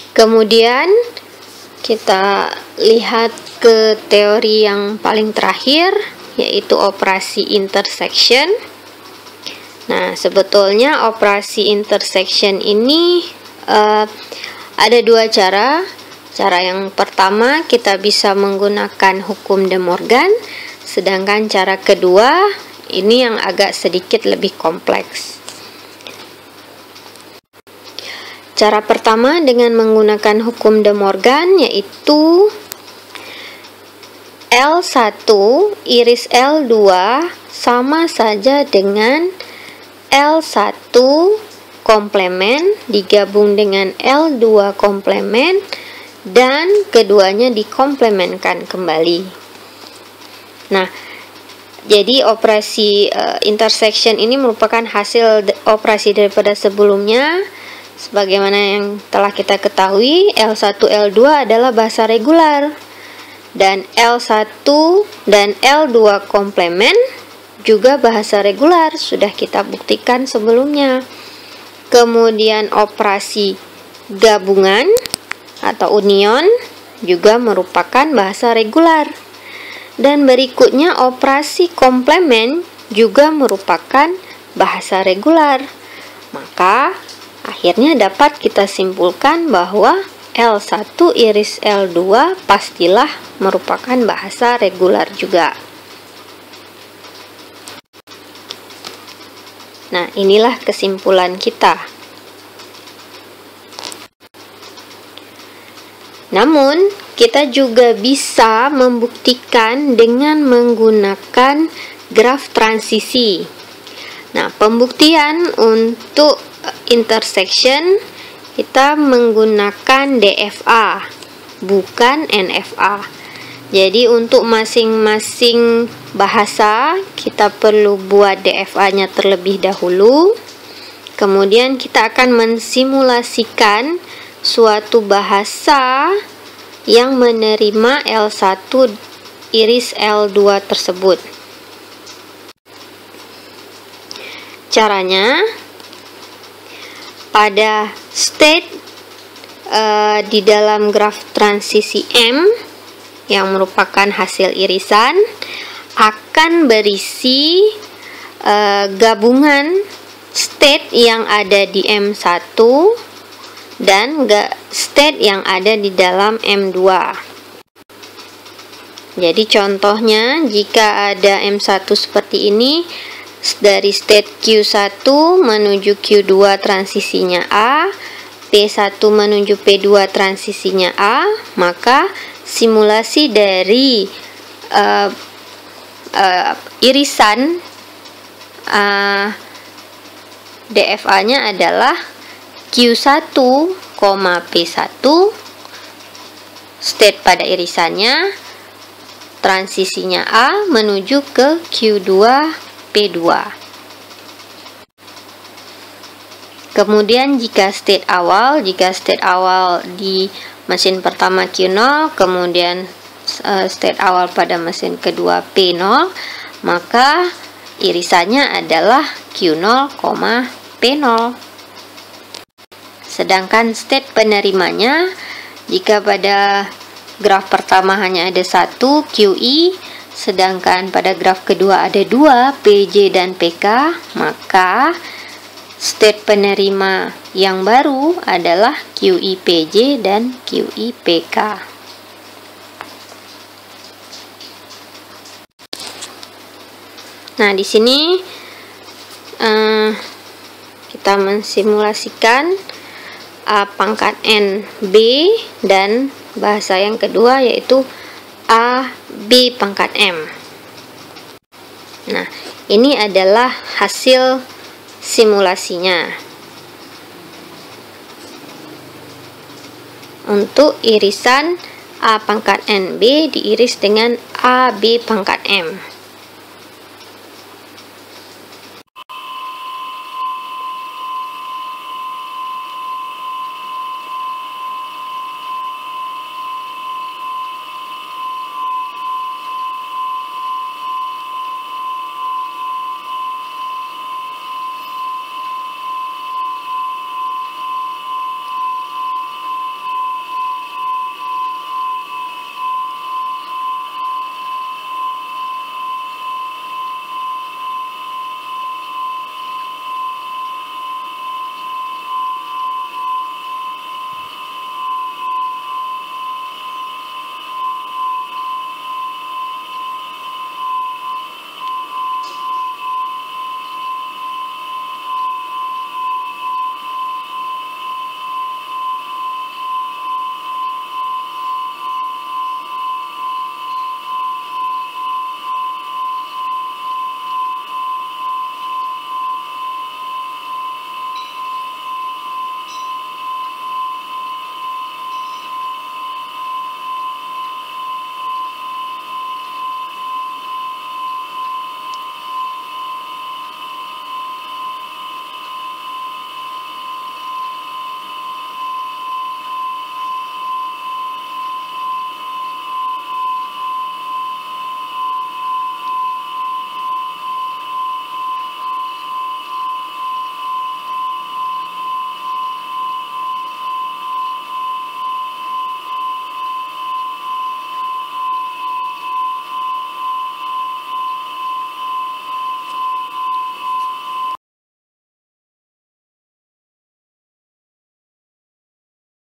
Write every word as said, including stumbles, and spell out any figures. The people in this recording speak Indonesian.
Kemudian kita lihat ke teori yang paling terakhir, yaitu operasi intersection. Nah, sebetulnya operasi intersection ini uh, ada dua cara. Cara yang pertama kita bisa menggunakan hukum De Morgan, sedangkan cara kedua ini yang agak sedikit lebih kompleks. Cara pertama dengan menggunakan hukum De Morgan, yaitu L satu iris L dua sama saja dengan L satu komplemen digabung dengan L dua komplemen dan keduanya dikomplemenkan kembali. Nah, jadi operasi uh, intersection ini merupakan hasil operasi daripada sebelumnya. Sebagaimana yang telah kita ketahui, L satu L dua adalah bahasa regular, dan L satu dan L dua komplemen juga bahasa regular, sudah kita buktikan sebelumnya. Kemudian operasi gabungan atau union juga merupakan bahasa regular, dan berikutnya operasi komplemen juga merupakan bahasa regular. Maka akhirnya dapat kita simpulkan bahwa L satu iris L dua pastilah merupakan bahasa regular juga. Nah, inilah kesimpulan kita. Namun, kita juga bisa membuktikan dengan menggunakan graf transisi. Nah, pembuktian untuk intersection kita menggunakan D F A, bukan N F A. Jadi untuk masing-masing bahasa kita perlu buat D F A-nya terlebih dahulu. Kemudian kita akan mensimulasikan suatu bahasa yang menerima L satu iris L dua tersebut. Caranya, pada state uh, di dalam graf transisi M yang merupakan hasil irisan akan berisi uh, gabungan state yang ada di M satu dan state yang ada di dalam M dua. Jadi contohnya, jika ada M satu seperti ini, dari state Q satu menuju Q dua transisinya A, P satu menuju P dua transisinya A, maka simulasi dari uh, uh, irisan uh, D F A-nya adalah Q satu, P satu, state pada irisannya, transisinya A menuju ke Q dua, P dua. Kemudian jika state awal, jika state awal di mesin pertama Q nol, kemudian uh, state awal pada mesin kedua P nol, maka irisannya adalah Q nol, P nol. Sedangkan state penerimanya, jika pada graf pertama hanya ada satu, Q I, sedangkan pada graf kedua ada dua, P J dan P K, maka state penerima yang baru adalah Q I P J dan Q I P K. Nah, di sini uh, kita mensimulasikan A pangkat N B dan bahasa yang kedua yaitu A B pangkat M. Nah, ini adalah hasil simulasinya. Untuk irisan A pangkat N B diiris dengan A B pangkat M.